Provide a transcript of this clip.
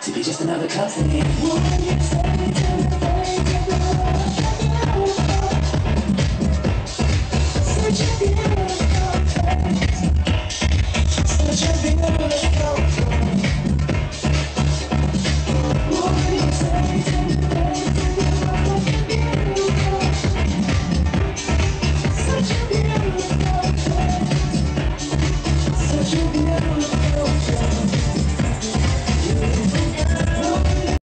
to be just another cousin. Would you say to